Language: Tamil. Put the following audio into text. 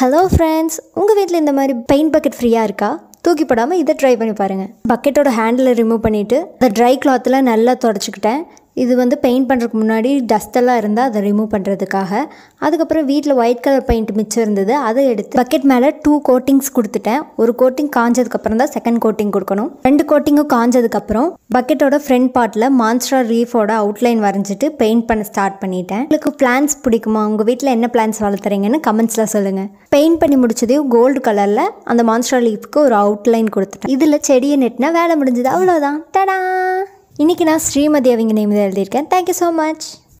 ஹலோ ஃப்ரெண்ட்ஸ், உங்கள் வீட்டில் இந்த மாதிரி பெயிண்ட் பக்கெட் ஃப்ரீயாக இருக்கா? தூக்கி போடாமல் இதை ட்ரை பண்ணி பாருங்கள். பக்கெட்டோட ஹேண்டில் ரிமூவ் பண்ணிவிட்டு அதை ட்ரை கிளாத்தில் நல்லா தொடச்சிக்கிட்டேன். இது பெயிண்ட் பண்ணுறதுக்கு முன்னாடி டஸ்ட்டெல்லாம் இருந்தால் அதை ரிமூவ் பண்ணுறதுக்காக. அதுக்கப்புறம் வீட்டில் ஒயிட் கலர் பெயிண்ட் மிச்சம் இருந்தது, அதை எடுத்து பக்கெட் மேலே 2 கோட்டிங்ஸ் கொடுத்துட்டேன். ஒரு கோட்டிங் காஞ்சதுக்கப்புறம் தான் செகண்ட் கோட்டிங் கொடுக்கணும். 2 கோட்டிங்கும் காஞ்சதுக்கப்புறம் பக்கெட்டோட ஃப்ரண்ட் பார்ட்டில் மான்ஸ்டரா ரீஃபோட அவுட்லைன் வரைஞ்சிட்டு பெயிண்ட் பண்ண ஸ்டார்ட் பண்ணிட்டேன். உங்களுக்கு பிளான்ஸ் பிடிக்குமா? உங்கள் வீட்டில் என்ன பிளான்ஸ் வளர்த்துறீங்கன்னு கமெண்ட்ஸில் சொல்லுங்கள். பெயிண்ட் பண்ணி முடிச்சதையும் கோல்டு கலரில் அந்த மான்ஸ்டரா லீஃப்க்கு ஒரு அவுட்லைன் கொடுத்துட்டேன். இதில் செடியை நெட்டினா வேலை முடிஞ்சது, அவ்வளோதான். டடா! இன்றைக்கி நான் ஸ்ரீமதி அவங்க நேம் எழுதியிருக்கேன். Thank you so much.